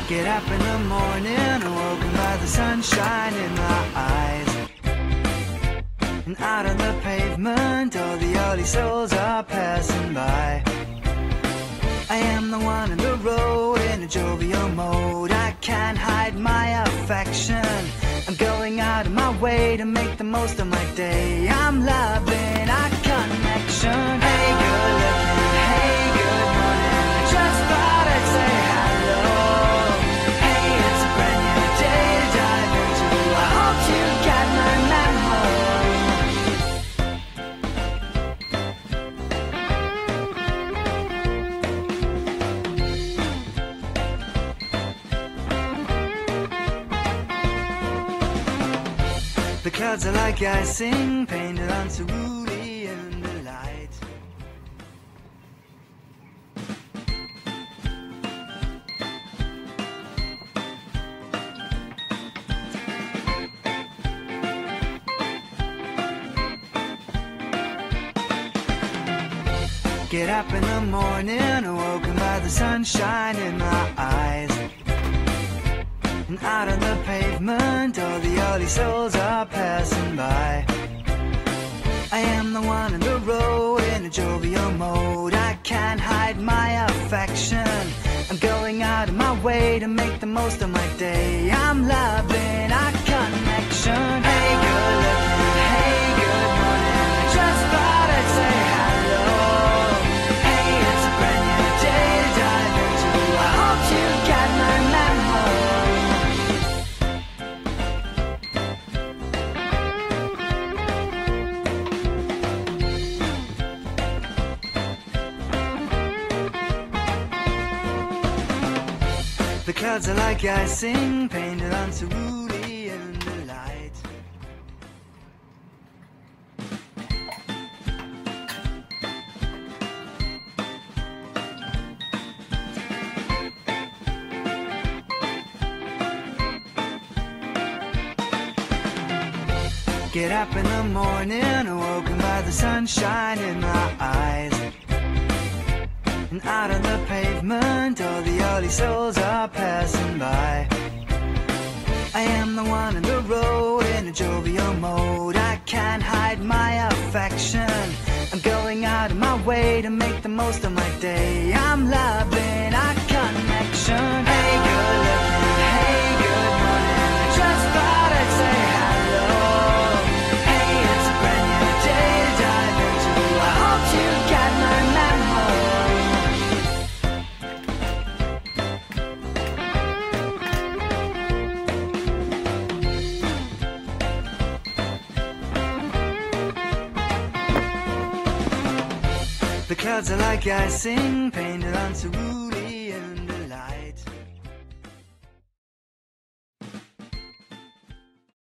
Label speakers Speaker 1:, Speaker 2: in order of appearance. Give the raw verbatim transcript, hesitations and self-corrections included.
Speaker 1: Get up in the morning, awoken by the sunshine in my eyes. And out on the pavement, all the early souls are passing by. I am the one in the road, in a jovial mode. I can't hide my affection. I'm going out of my way to make the most of my day. I'm loving our connection. Hey, good looking, hey, good morning. I just thought I'd say hello. Hey, it's a brand new day to dive into. I hope you got my memo. The clouds are like icing, painted on cerulean delight. Get up in the morning, awoken by the sunshine in my eyes. And out on the pavement, all the early souls are passing by. I am the one in the road, in a jovial mode. I can't hide my affection. I'm going out of my way to make the most of my day. I'm loving our connection. Hey, good looking, hey, good morning. I just thought I'd say hello. Hey, it's a brand new day to dive into. I hope you got my memo. The clouds are like icing, painted on cerulean delight. Get up in the morning, awoken by the sunshine in my eyes. And out on the pavement, all the early souls are passing by. I am the one in the road, in a jovial mode. I can't hide my affection. I'm going out of my way to make the most of my day. I'm loving our connection. Hey, good looking, hey, good morning. I just thought I'd say hello. Hey, it's a brand new day to dive into. I hope you got my memo. The clouds are like icing, painted on cerulean.